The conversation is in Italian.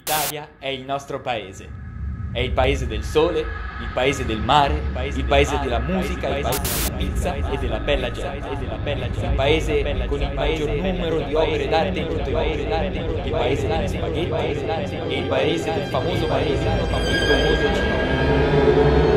L'Italia è il nostro paese. È il paese del sole, il paese del mare, il paese della musica, il paese della pizza e della bella gente. Il paese con il maggior numero di opere d'arte in tutto il mondo. Il paese degli spaghetti e il paese del famoso paese, il famoso cinema.